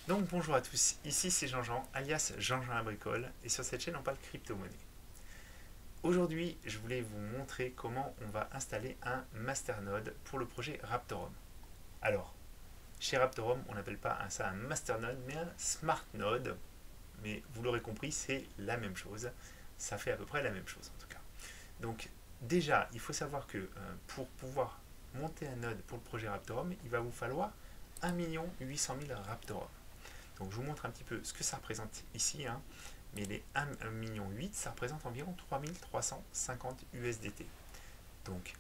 Donc bonjour à tous, ici c'est Jean-Jean, alias Jean-Jean Abricole, et sur cette chaîne on parle crypto-monnaie. Aujourd'hui, je voulais vous montrer comment on va installer un masternode pour le projet Raptorum. Alors, chez Raptorum, on n'appelle pas ça un masternode, mais un smart node, mais vous l'aurez compris, c'est la même chose. Ça fait à peu près la même chose en tout cas. Donc déjà, il faut savoir que pour pouvoir monter un node pour le projet Raptorum, il va vous falloir 1 800 000 Raptorum. Donc je vous montre un petit peu ce que ça représente ici, hein. Mais les 1,8 million, ça représente environ 3350 USDT. Donc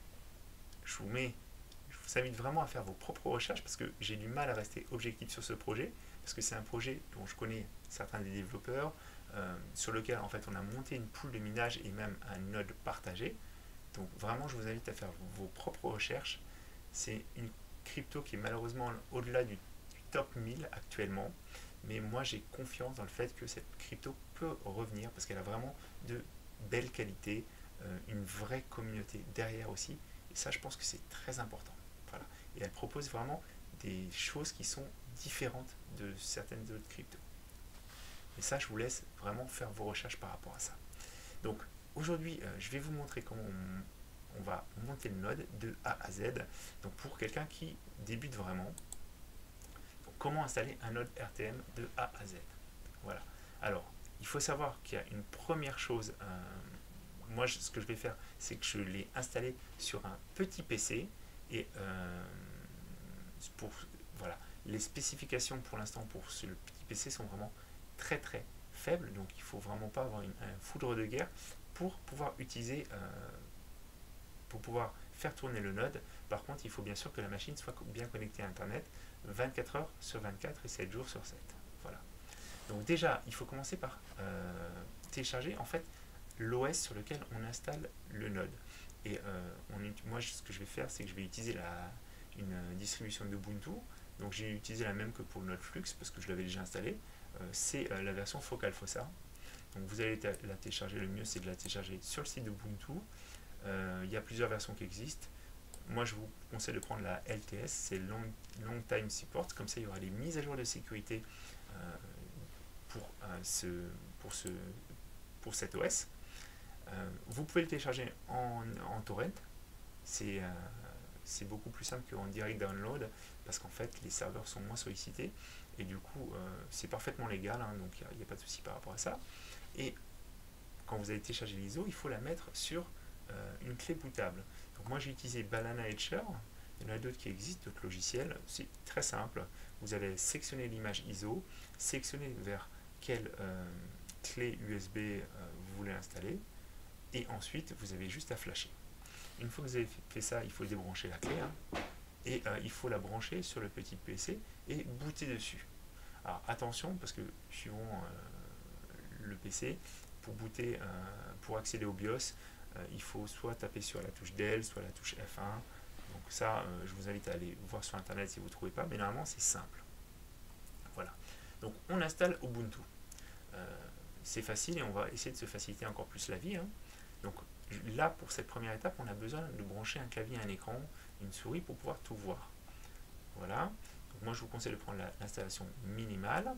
je vous invite vraiment à faire vos propres recherches parce que j'ai du mal à rester objectif sur ce projet, parce que c'est un projet dont je connais certains des développeurs, sur lequel en fait on a monté une pool de minage et même un node partagé. Donc vraiment je vous invite à faire vos propres recherches. C'est une crypto qui est malheureusement au-delà du top 1000 actuellement. Mais moi, j'ai confiance dans le fait que cette crypto peut revenir parce qu'elle a vraiment de belles qualités, une vraie communauté derrière aussi. Et ça, je pense que c'est très important. Voilà. Et elle propose vraiment des choses qui sont différentes de certaines autres cryptos. Et ça, je vous laisse vraiment faire vos recherches par rapport à ça. Donc, aujourd'hui, je vais vous montrer comment on va monter le node de A à Z. Donc, pour quelqu'un qui débute vraiment, comment installer un node RTM de A à Z. Voilà. Alors, il faut savoir qu'il y a une première chose. Moi, ce que je vais faire, c'est que je l'ai installé sur un petit PC et pour voilà, les spécifications pour l'instant pour le petit PC sont vraiment très très faibles, donc il faut vraiment pas avoir un foudre de guerre pour pouvoir utiliser, pour pouvoir faire tourner le node. Par contre, il faut bien sûr que la machine soit bien connectée à Internet 24 heures sur 24 et 7 jours sur 7. Voilà. Donc déjà, il faut commencer par télécharger en fait l'OS sur lequel on installe le node. Et moi, ce que je vais faire, c'est que je vais utiliser une distribution d'Ubuntu. Donc j'ai utilisé la même que pour le node Flux parce que je l'avais déjà installé. C'est la version Focal Fossa. Donc vous allez la télécharger. Le mieux, c'est de la télécharger sur le site d'Ubuntu. Il y a plusieurs versions qui existent. Moi, je vous conseille de prendre la LTS, c'est Long Time Support. Comme ça, il y aura les mises à jour de sécurité euh, pour, pour, ce, pour cet OS. Vous pouvez le télécharger en torrent. C'est beaucoup plus simple qu'en direct download parce qu'en fait, les serveurs sont moins sollicités. Et du coup, c'est parfaitement légal, hein, donc il n'y a pas de souci par rapport à ça. Et quand vous allez télécharger l'ISO, il faut la mettre sur une clé bootable. Donc moi j'ai utilisé Banana Etcher, il y en a d'autres qui existent, d'autres logiciels, c'est très simple. Vous allez sélectionner l'image ISO, sélectionner vers quelle clé USB vous voulez installer, et ensuite vous avez juste à flasher. Une fois que vous avez fait ça, il faut débrancher la clé, hein, et il faut la brancher sur le petit PC et booter dessus. Alors attention, parce que suivant le PC, pour booter, pour accéder au BIOS, il faut soit taper sur la touche Del, soit la touche F1. Donc ça, je vous invite à aller voir sur internet si vous ne trouvez pas, mais normalement c'est simple. Voilà. Donc on installe Ubuntu. C'est facile et on va essayer de se faciliter encore plus la vie, hein. Donc là, pour cette première étape, on a besoin de brancher un clavier à un écran, une souris pour pouvoir tout voir. Voilà. Donc moi, je vous conseille de prendre l'installation minimale.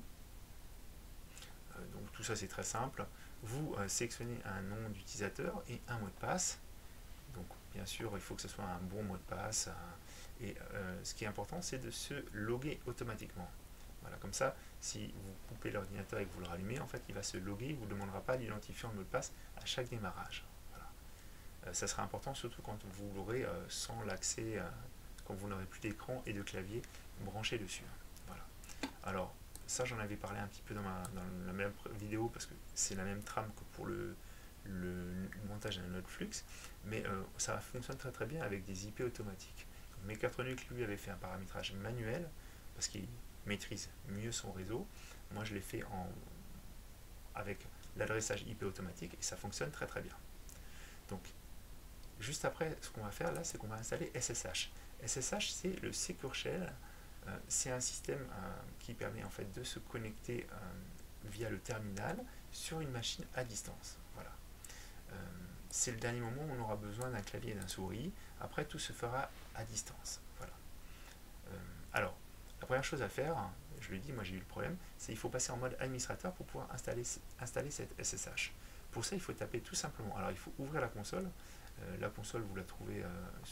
Donc tout ça, c'est très simple. Vous sélectionnez un nom d'utilisateur et un mot de passe. Donc bien sûr, il faut que ce soit un bon mot de passe. Et ce qui est important, c'est de se loguer automatiquement. Voilà, comme ça, si vous coupez l'ordinateur et que vous le rallumez, en fait, il va se loguer, il ne vous demandera pas d'identifier un mot de passe à chaque démarrage. Voilà. Ça sera important, surtout quand vous l'aurez sans l'accès, quand vous n'aurez plus d'écran et de clavier branché dessus. Voilà. Alors, ça, j'en avais parlé un petit peu dans la même vidéo parce que c'est la même trame que pour le montage d'un node Flux, mais ça fonctionne très très bien avec des IP automatiques. Mechatronic, lui, avait fait un paramétrage manuel parce qu'il maîtrise mieux son réseau. Moi, je l'ai fait avec l'adressage IP automatique et ça fonctionne très très bien. Donc, juste après, ce qu'on va faire là, c'est qu'on va installer SSH. SSH, c'est le Secure Shell. C'est un système qui permet en fait de se connecter via le terminal sur une machine à distance. Voilà. C'est le dernier moment où on aura besoin d'un clavier et d'un souris. Après, tout se fera à distance. Voilà. Alors, la première chose à faire, je le dis, moi j'ai eu le problème, c'est qu'il faut passer en mode administrateur pour pouvoir installer cette SSH. Pour ça, il faut taper tout simplement. Alors, il faut ouvrir la console. La console, vous la trouvez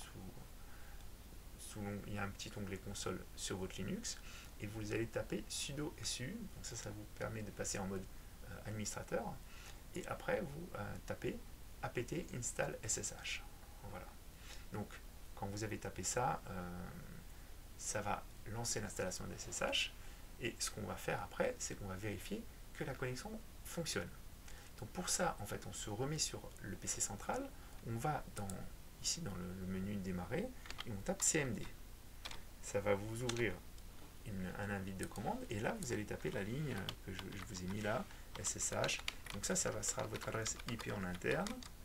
il y a un petit onglet console sur votre Linux. Et vous allez taper sudo su. Donc ça vous permet de passer en mode administrateur. Et après, vous tapez apt install ssh. Voilà. Donc, quand vous avez tapé ça, ça va lancer l'installation de SSH. Et ce qu'on va faire après, c'est qu'on va vérifier que la connexion fonctionne. Donc pour ça, en fait, on se remet sur le PC central, on va ici dans le menu démarrer, et on tape CMD. Ça va vous ouvrir un invite de commande, et là, vous allez taper la ligne que je vous ai mis là, SSH. Donc ça sera votre adresse IP en interne,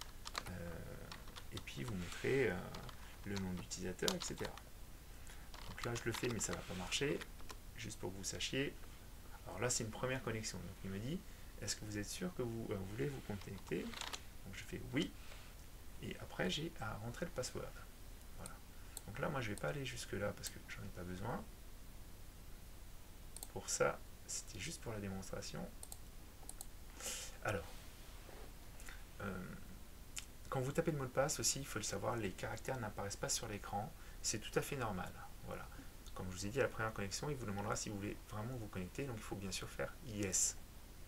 et puis vous mettrez le nom d'utilisateur, etc. Donc là, je le fais, mais ça ne va pas marcher, juste pour que vous sachiez. Alors là, c'est une première connexion. Donc il me dit, est-ce que vous êtes sûr que vous voulez vous connecter? Donc je fais oui. Et après, j'ai à rentrer le password. Voilà. Donc là, moi, je ne vais pas aller jusque-là parce que j'en ai pas besoin. Pour ça, c'était juste pour la démonstration. Alors, quand vous tapez le mot de passe aussi, il faut le savoir, les caractères n'apparaissent pas sur l'écran. C'est tout à fait normal. Voilà. Comme je vous ai dit, à la première connexion, il vous demandera si vous voulez vraiment vous connecter. Donc, il faut bien sûr faire yes.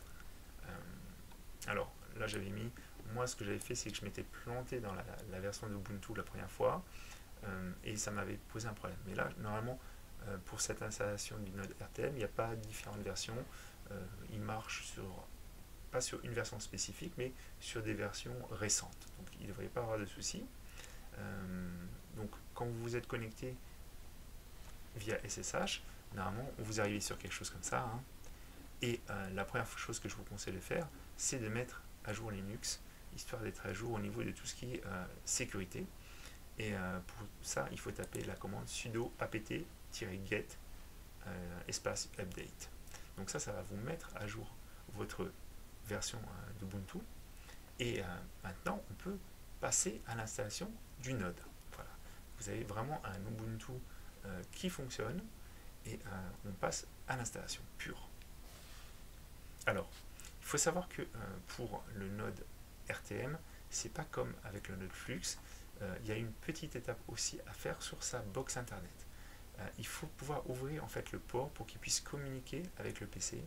Alors, là, j'avais mis... Moi, ce que j'avais fait, c'est que je m'étais planté dans la version d'Ubuntu la première fois. Et ça m'avait posé un problème. Mais là, normalement, pour cette installation du node RTM, il n'y a pas différentes versions. Il marche pas sur une version spécifique, mais sur des versions récentes. Donc, il ne devrait pas avoir de soucis. Donc, quand vous vous êtes connecté via SSH, normalement, vous arrivez sur quelque chose comme ça. Hein. Et la première chose que je vous conseille de faire, c'est de mettre à jour Linux, histoire d'être à jour au niveau de tout ce qui est sécurité. Et pour ça, il faut taper la commande sudo apt-get espace update. Donc ça va vous mettre à jour votre version d'Ubuntu. Et maintenant, on peut passer à l'installation du node. Voilà. Vous avez vraiment un Ubuntu qui fonctionne et on passe à l'installation pure. Alors, il faut savoir que pour le node RTM, c'est pas comme avec le node Flux. Il y a une petite étape aussi à faire sur sa box internet. Il faut pouvoir ouvrir en fait le port pour qu'il puisse communiquer avec le PC,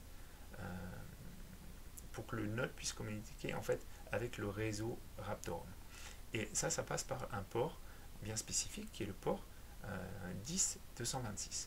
pour que le node puisse communiquer en fait avec le réseau Raptorum. Et ça passe par un port bien spécifique qui est le port 10226.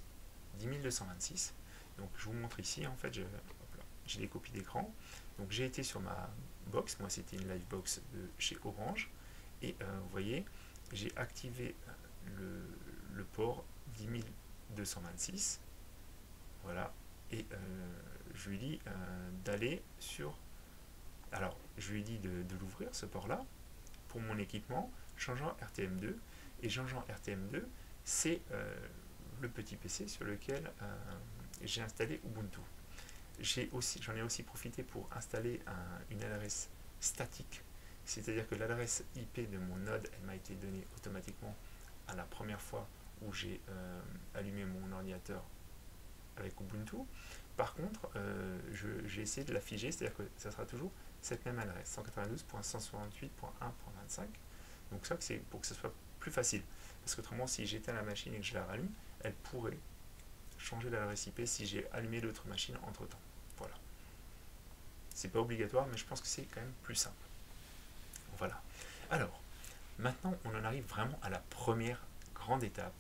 Donc je vous montre ici, en fait, j'ai des copies d'écran. Donc j'ai été sur ma box, moi c'était une Livebox de chez Orange, et vous voyez, j'ai activé le port 10226, voilà, et je lui dis d'aller sur... Alors, je lui dis de l'ouvrir, ce port-là, pour mon équipement, changeant RTM2, et changeant RTM2, c'est le petit PC sur lequel j'ai installé Ubuntu. J'en ai aussi profité pour installer une adresse statique, c'est-à-dire que l'adresse IP de mon node, elle m'a été donnée automatiquement à la première fois où j'ai allumé mon ordinateur avec Ubuntu. Par contre, j'ai essayé de la figer, c'est-à-dire que ça sera toujours cette même adresse, 192.168.1.25. Donc ça, c'est pour que ce soit plus facile. Parce qu'autrement, si j'éteins la machine et que je la rallume, elle pourrait changer l'adresse IP si j'ai allumé l'autre machine entre temps. Voilà. C'est pas obligatoire, mais je pense que c'est quand même plus simple. Voilà. Alors, maintenant, on en arrive vraiment à la première grande étape.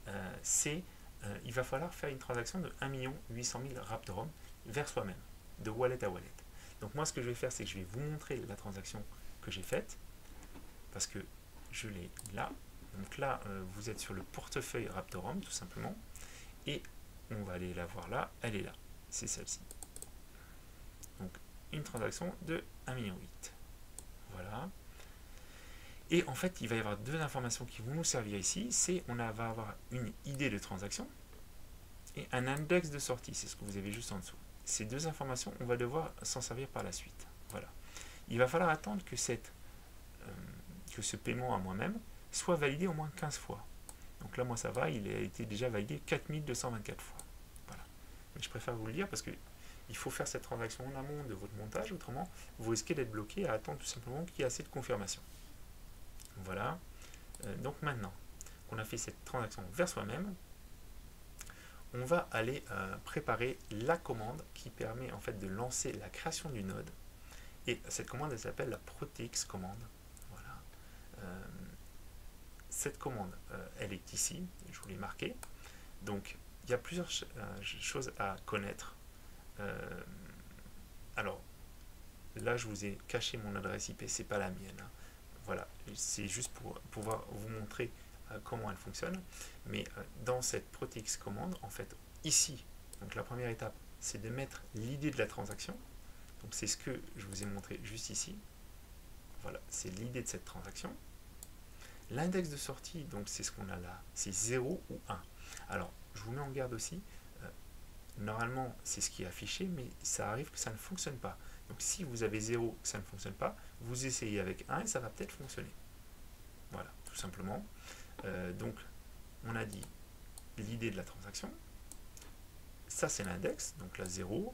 Il va falloir faire une transaction de 1 800 000 Raptorum vers soi-même, de wallet à wallet. Donc moi, ce que je vais faire, c'est que je vais vous montrer la transaction que j'ai faite, parce que je l'ai là. Donc là, vous êtes sur le portefeuille Raptorum, tout simplement, et on va aller la voir là, elle est là, c'est celle-ci. Donc une transaction de 1,8 million. Voilà. Et en fait, il va y avoir deux informations qui vont nous servir ici. On va avoir une idée de transaction et un index de sortie. C'est ce que vous avez juste en dessous. Ces deux informations, on va devoir s'en servir par la suite. Voilà. Il va falloir attendre que ce paiement à moi-même soit validé au moins 15 fois. Donc là, moi, ça va. Il a été déjà validé 4224 fois. Voilà. mais je préfère vous le dire parce que il faut faire cette transaction en amont de votre montage, autrement vous risquez d'être bloqué à attendre tout simplement qu'il y ait assez de confirmation. Voilà. Donc maintenant qu'on a fait cette transaction vers soi-même, on va aller préparer la commande qui permet en fait de lancer la création du node. Et cette commande, elle s'appelle la protx commande. Voilà. Cette commande, elle est ici, je vous l'ai marqué. Donc, il y a plusieurs choses à connaître. Alors, là, je vous ai caché mon adresse IP, c'est pas la mienne. Voilà, c'est juste pour pouvoir vous montrer comment elle fonctionne. Mais dans cette protx commande, en fait, ici, donc la première étape, c'est de mettre l'idée de la transaction. Donc c'est ce que je vous ai montré juste ici. Voilà, c'est l'idée de cette transaction. L'index de sortie, donc c'est ce qu'on a là, c'est 0 ou 1. Alors, je vous mets en garde aussi. Normalement, c'est ce qui est affiché, mais ça arrive que ça ne fonctionne pas. Donc si vous avez 0 que ça ne fonctionne pas, vous essayez avec 1 et ça va peut-être fonctionner. Voilà, tout simplement. Donc, on a dit l'idée de la transaction. Ça, c'est l'index, donc la 0.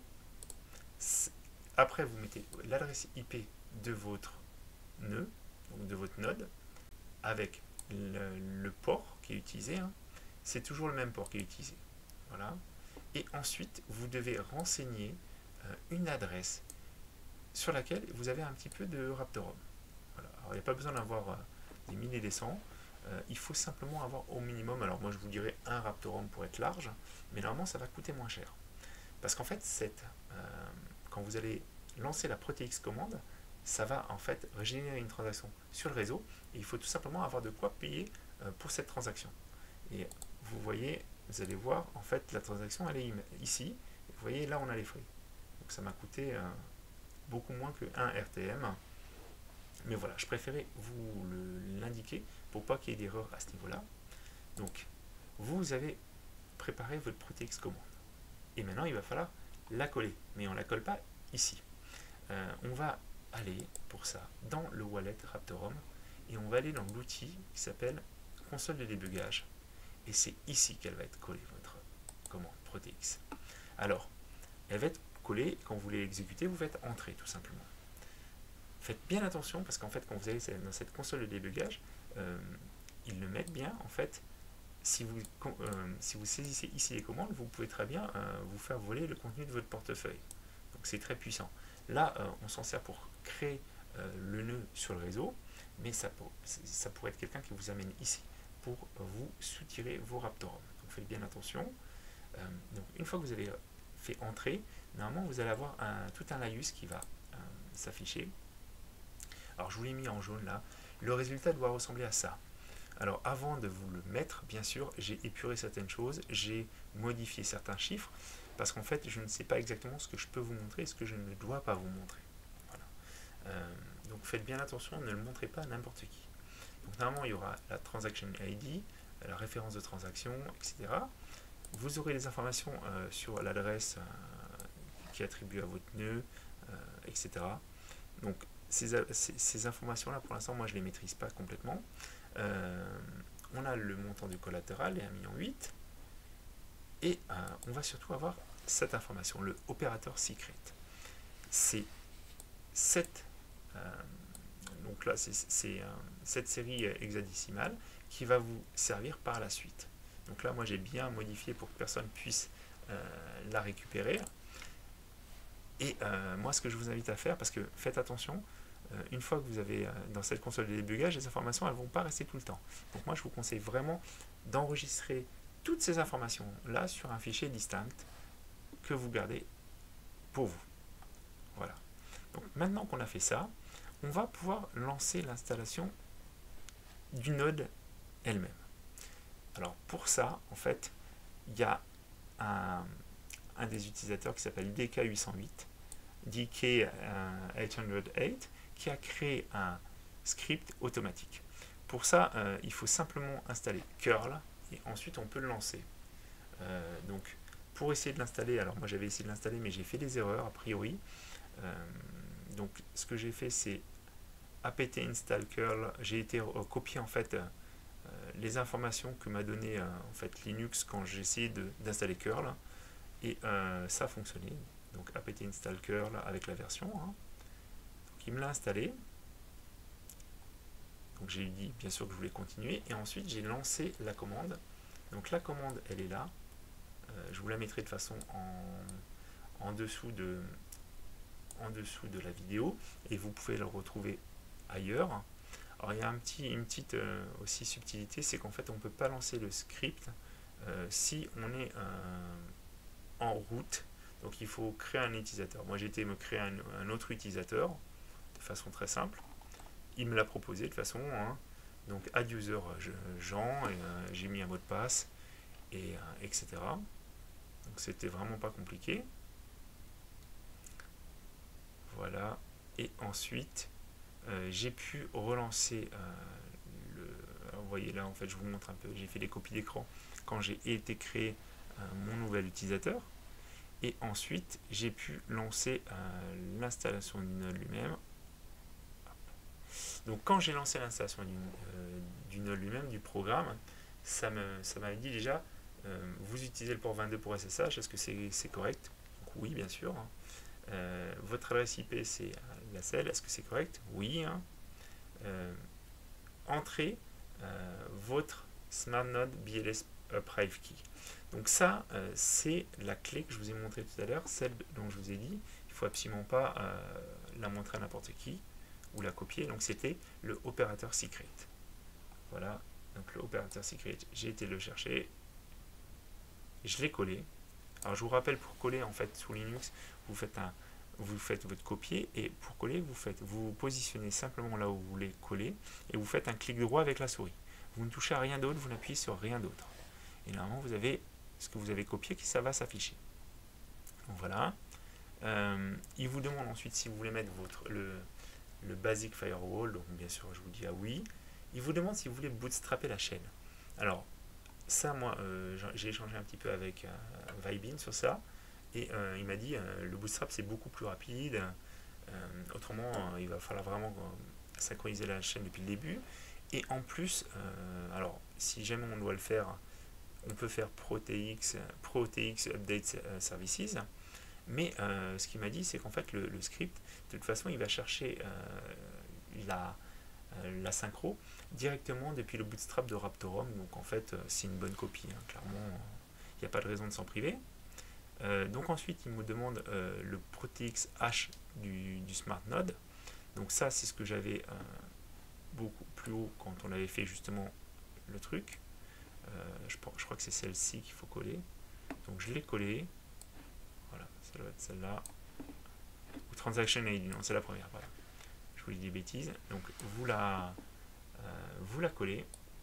Après, vous mettez l'adresse IP de votre nœud, donc de votre node, avec le port qui est utilisé. Hein. C'est toujours le même port qui est utilisé. Voilà. Et ensuite, vous devez renseigner une adresse sur laquelle vous avez un petit peu de Raptorum. Voilà. Alors, il n'y a pas besoin d'avoir des milliers et des cents. Il faut simplement avoir au minimum, alors moi je vous dirais un Raptorum pour être large, mais normalement ça va coûter moins cher. Parce qu'en fait, quand vous allez lancer la protx commande, ça va en fait générer une transaction sur le réseau et il faut tout simplement avoir de quoi payer pour cette transaction. Et vous voyez, vous allez voir, en fait la transaction elle est ici, et vous voyez là on a les frais. Donc ça m'a coûté beaucoup moins que 1 RTM. Mais voilà, je préférais vous l'indiquer pour pas qu'il y ait d'erreur à ce niveau-là. Donc, vous avez préparé votre protx commande. Et maintenant, il va falloir la coller. Mais on ne la colle pas ici. On va aller, pour ça, dans le wallet Raptorum. Et on va aller dans l'outil qui s'appelle console de débugage. Et c'est ici qu'elle va être collée, votre commande protx. Alors, elle va être collée. Quand vous voulez l'exécuter, vous faites entrer, tout simplement. Faites bien attention parce qu'en fait quand vous allez dans cette console de débugage, ils le mettent bien en fait. Si vous saisissez ici les commandes, vous pouvez très bien vous faire voler le contenu de votre portefeuille. Donc c'est très puissant. Là, on s'en sert pour créer le nœud sur le réseau, mais ça pourrait être quelqu'un qui vous amène ici pour vous soutirer vos Raptorum. Donc faites bien attention. Donc une fois que vous avez fait entrer, normalement vous allez avoir tout un laïus qui va s'afficher. Alors je vous l'ai mis en jaune là. Le résultat doit ressembler à ça. Alors avant de vous le mettre, bien sûr, j'ai épuré certaines choses, j'ai modifié certains chiffres, parce qu'en fait, je ne sais pas exactement ce que je peux vous montrer et ce que je ne dois pas vous montrer. Voilà. Donc faites bien attention, ne le montrez pas à n'importe qui. Donc normalement, il y aura la transaction ID, la référence de transaction, etc. Vous aurez les informations sur l'adresse qui est attribuée à votre nœud, etc. Donc ces informations-là, pour l'instant, moi, je ne les maîtrise pas complètement. On a le montant du collatéral, et 1,8 million. Et on va surtout avoir cette information, le opérateur secret. C'est cette, donc là, c'est cette série hexadécimale qui va vous servir par la suite. Donc là, moi, j'ai bien modifié pour que personne puisse la récupérer. Et moi, ce que je vous invite à faire, parce que faites attention, une fois que vous avez dans cette console de débugage, les informations, elles ne vont pas rester tout le temps. Donc moi, je vous conseille vraiment d'enregistrer toutes ces informations-là sur un fichier distinct que vous gardez pour vous. Voilà. Donc maintenant qu'on a fait ça, on va pouvoir lancer l'installation du node elle-même. Alors pour ça, en fait, il y a un des utilisateurs qui s'appelle DK808, DK808, qui a créé un script automatique. Pour ça, il faut simplement installer curl et ensuite on peut le lancer. Donc pour essayer de l'installer, alors moi j'avais essayé de l'installer mais j'ai fait des erreurs a priori. Donc ce que j'ai fait c'est apt install curl, j'ai été copier en fait les informations que m'a donné en fait Linux quand j'ai essayé d'installer curl. Et ça a fonctionné. Donc apt install curl avec la version. Hein. Donc il me l'a installé. Donc j'ai dit bien sûr que je voulais continuer. Et ensuite j'ai lancé la commande. Donc la commande elle est là. Je vous la mettrai de façon en dessous de la vidéo. Et vous pouvez la retrouver ailleurs. Alors il y a une petite aussi subtilité, c'est qu'en fait on ne peut pas lancer le script si on est en route. Donc il faut créer un utilisateur. Moi j'ai été me créer un autre utilisateur de façon très simple. Il me l'a proposé de façon hein, donc add user Jean et j'ai mis un mot de passe et etc. Donc c'était vraiment pas compliqué. Voilà. Et ensuite j'ai pu relancer alors, vous voyez là en fait je vous montre un peu, j'ai fait des copies d'écran quand j'ai été créé mon nouvel utilisateur et ensuite j'ai pu lancer l'installation du node lui-même. Donc quand j'ai lancé l'installation du node lui-même, du programme, ça m'avait dit déjà vous utilisez le port 22 pour SSH, est-ce que c'est correct? Donc, oui bien sûr. Votre adresse IP c'est la celle, est-ce que c'est correct? Oui. Hein. Entrez votre smart node BLS private key. Donc ça, c'est la clé que je vous ai montré tout à l'heure, celle dont je vous ai dit, il ne faut absolument pas la montrer à n'importe qui ou la copier. Donc c'était le opérateur secret. Voilà, donc le opérateur secret, j'ai été le chercher, je l'ai collé. Alors je vous rappelle, pour coller en fait sous Linux, vous faites votre copier et pour coller, vous positionnez simplement là où vous voulez coller et vous faites un clic droit avec la souris. Vous ne touchez à rien d'autre, vous n'appuyez sur rien d'autre. Et normalement, vous avez ce que vous avez copié qui ça va s'afficher. Donc voilà. Il vous demande ensuite si vous voulez mettre le basic firewall. Donc bien sûr, je vous dis ah oui. Il vous demande si vous voulez bootstrapper la chaîne. Alors ça, moi, j'ai échangé un petit peu avec Vibin sur ça. Et il m'a dit le bootstrap c'est beaucoup plus rapide. Autrement, il va falloir vraiment synchroniser la chaîne depuis le début. Et en plus, alors si jamais on doit le faire, on peut faire ProTX Update Services. Mais ce qu'il m'a dit, c'est qu'en fait le script, de toute façon, il va chercher la synchro directement depuis le bootstrap de Raptorum. Donc en fait, c'est une bonne copie. Hein. Clairement, il n'y a pas de raison de s'en priver. Donc ensuite, il me demande le ProTX H du Smart Node. Donc ça, c'est ce que j'avais beaucoup plus haut quand on avait fait justement le truc. Je crois que c'est celle-ci qu'il faut coller. Donc je l'ai collée. Voilà, ça doit être celle-là. Ou Transaction ID, non, c'est la première. Voilà. Je vous dis des bêtises. Donc vous la collez.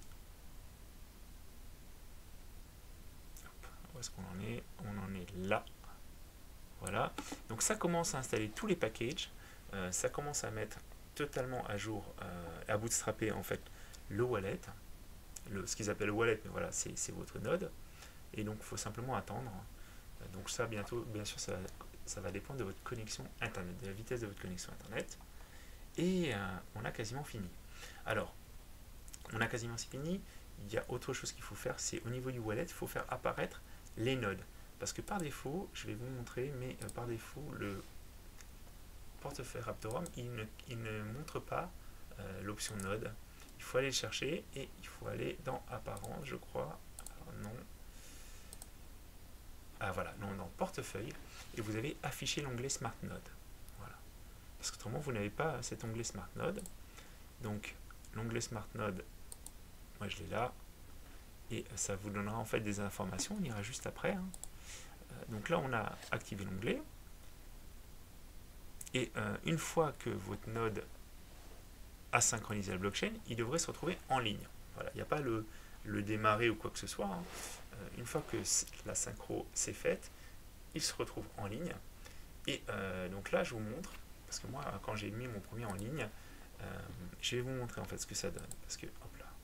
Où est-ce qu'on en est? On en est là. Voilà. Donc ça commence à installer tous les packages. Ça commence à mettre totalement à jour, à bootstrapper en fait le wallet. Ce qu'ils appellent le wallet, mais voilà, c'est votre node. Et donc il faut simplement attendre. Donc ça, bientôt, bien sûr, ça va dépendre de votre connexion Internet, de la vitesse de votre connexion Internet. Et on a quasiment fini. Alors, on a quasiment fini. Il y a autre chose qu'il faut faire, c'est au niveau du wallet, il faut faire apparaître les nodes. Parce que par défaut, je vais vous montrer, mais par défaut, le portefeuille Raptorum, il ne montre pas l'option node. Il faut aller le chercher et il faut aller dans apparence, je crois. Alors, non. Ah voilà, non, dans portefeuille. Et vous avez affiché l'onglet Smart Node. Voilà. Parce qu'autrement, vous n'avez pas cet onglet Smart Node. Donc, l'onglet Smart Node, moi je l'ai là. Et ça vous donnera en fait des informations. On ira juste après. Hein. Donc là, on a activé l'onglet. Et une fois que votre node a synchronisé la blockchain, il devrait se retrouver en ligne. Voilà, il n'y a pas le démarrer ou quoi que ce soit. Hein. Une fois que la synchro s'est faite, il se retrouve en ligne. Et donc là, je vous montre, parce que moi, quand j'ai mis mon premier en ligne, je vais vous montrer en fait ce que ça donne. Parce que, hop là.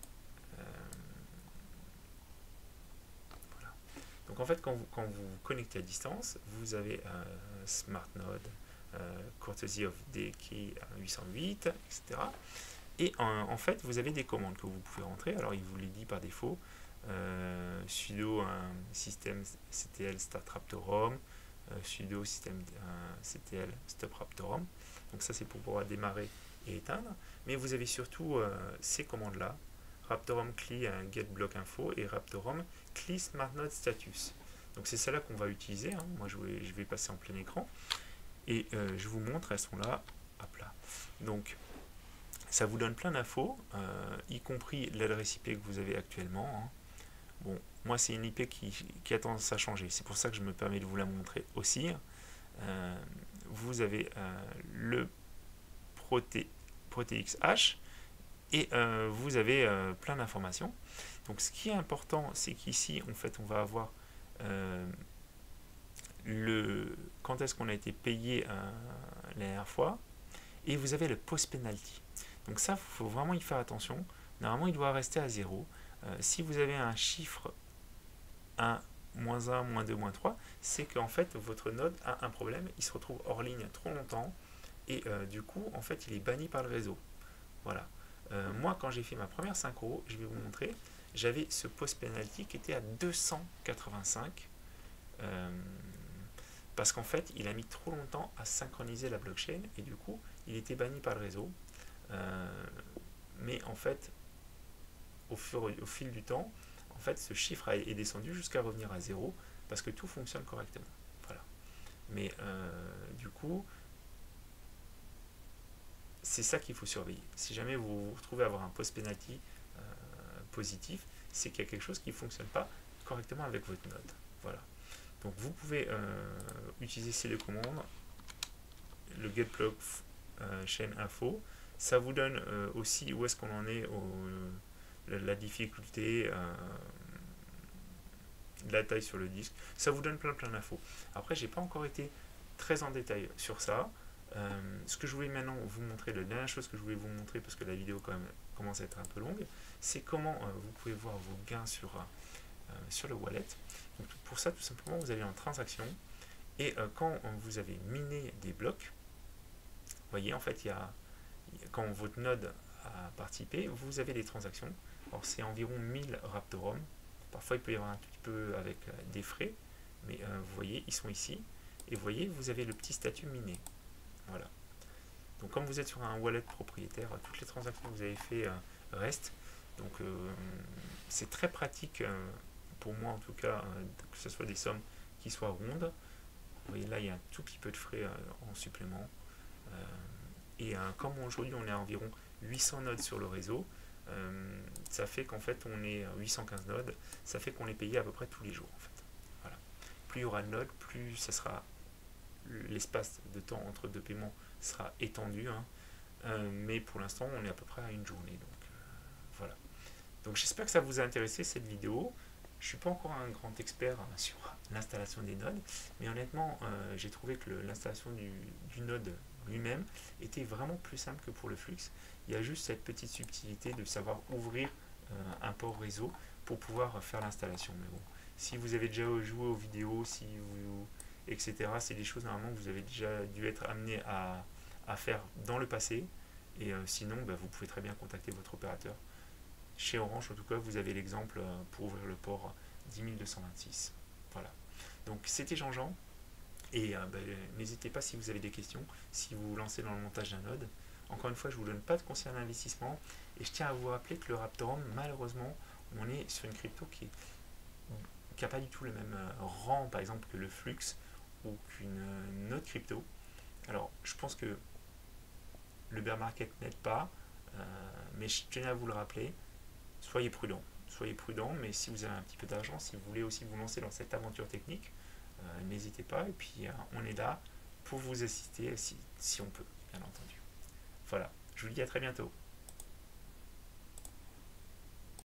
Voilà. Donc en fait, quand vous vous connectez à distance, vous avez Smart Node, Courtesy of DK 808, etc. Et en fait, vous avez des commandes que vous pouvez rentrer. Alors, il vous les dit par défaut. sudo system ctl start Raptorum, sudo system ctl stop Raptorum. Donc ça c'est pour pouvoir démarrer et éteindre. Mais vous avez surtout ces commandes là, Raptorum cli get block info et Raptorum cli smart node status. Donc c'est celle-là qu'on va utiliser, hein. Moi je vais passer en plein écran et je vous montre, elles sont là, hop là. Donc ça vous donne plein d'infos, y compris l'adresse IP que vous avez actuellement, hein. Bon, moi c'est une IP qui a tendance à changer, c'est pour ça que je me permets de vous la montrer aussi. Vous avez le ProteXH et vous avez plein d'informations. Donc ce qui est important, c'est qu'ici en fait on va avoir quand est-ce qu'on a été payé la dernière fois, et vous avez le post penalty. Donc ça, il faut vraiment y faire attention. Normalement, il doit rester à 0. Si vous avez un chiffre 1, -1, -2, -3, c'est qu'en fait, votre node a un problème. Il se retrouve hors ligne trop longtemps. Et du coup, en fait, il est banni par le réseau. Voilà. Moi, quand j'ai fait ma première synchro, je vais vous montrer, j'avais ce post penalty qui était à 285. Parce qu'en fait, il a mis trop longtemps à synchroniser la blockchain. Et du coup, il était banni par le réseau. Mais en fait, au fil du temps, en fait, ce chiffre est descendu jusqu'à revenir à 0 parce que tout fonctionne correctement. Voilà. Mais du coup, c'est ça qu'il faut surveiller. Si jamais vous vous retrouvez à avoir un post penalty positif, c'est qu'il y a quelque chose qui ne fonctionne pas correctement avec votre node. Voilà. Donc vous pouvez utiliser ces deux commandes, le get block chain info. Ça vous donne aussi où est-ce qu'on en est, la difficulté, la taille sur le disque. Ça vous donne plein d'infos. Après, j'ai pas encore été très en détail sur ça. Ce que je voulais maintenant vous montrer, la dernière chose que je voulais vous montrer, parce que la vidéo quand même commence à être un peu longue, c'est comment vous pouvez voir vos gains sur le wallet. Donc pour ça, tout simplement, vous allez en transaction et quand vous avez miné des blocs, vous voyez, en fait, quand votre node a participé, vous avez des transactions. Alors c'est environ 1000 Raptorum. Parfois il peut y avoir un petit peu avec des frais, mais vous voyez, ils sont ici. Et vous voyez, vous avez le petit statut miné. Voilà. Donc comme vous êtes sur un wallet propriétaire, toutes les transactions que vous avez fait restent. Donc c'est très pratique pour moi en tout cas, que ce soit des sommes qui soient rondes. Vous voyez là, il y a un tout petit peu de frais en supplément. Et comme aujourd'hui on est à environ 800 nodes sur le réseau, ça fait qu'en fait on est 815 nodes, ça fait qu'on est payé à peu près tous les jours en fait. Voilà. Plus il y aura de nodes, plus ça sera, l'espace de temps entre deux paiements sera étendu, hein. Mais pour l'instant on est à peu près à une journée. Donc voilà. Donc j'espère que ça vous a intéressé cette vidéo. Je ne suis pas encore un grand expert sur l'installation des nodes, mais honnêtement j'ai trouvé que l'installation du node lui-même était vraiment plus simple que pour le Flux. Il y a juste cette petite subtilité de savoir ouvrir un port réseau pour pouvoir faire l'installation. Mais bon, si vous avez déjà joué aux vidéos, etc., c'est des choses normalement que vous avez déjà dû être amené à faire dans le passé. Et sinon, vous pouvez très bien contacter votre opérateur. Chez Orange, en tout cas, vous avez l'exemple pour ouvrir le port 10226. Voilà. Donc c'était Jean-Jean. Et n'hésitez pas si vous avez des questions, si vous vous lancez dans le montage d'un node. Encore une fois, je ne vous donne pas de conseils d'investissement. Et je tiens à vous rappeler que le Raptorum, malheureusement, on est sur une crypto qui n'a pas du tout le même rang, par exemple, que le Flux ou qu'une autre crypto. Alors, je pense que le bear market n'aide pas, mais je tenais à vous le rappeler. Soyez prudents. Soyez prudents, mais si vous avez un petit peu d'argent, si vous voulez aussi vous lancer dans cette aventure technique, n'hésitez pas, et puis on est là pour vous assister si on peut, bien entendu. Voilà, je vous dis à très bientôt.